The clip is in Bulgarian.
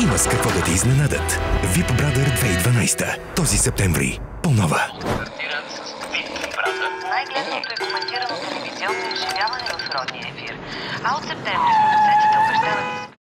Има с какво да те изненадат. VipBrother 2012. Този септември. По-нова. Стартират с VipBrother. Най-гледаното и коментирано телевизионно изживяване в родния ефир. А от септември